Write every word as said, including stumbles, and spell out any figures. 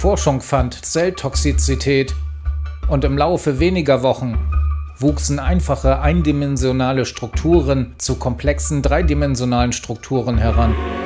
Forschung fand Zelltoxizität und im Laufe weniger Wochen wuchsen einfache eindimensionale Strukturen zu komplexen dreidimensionalen Strukturen heran.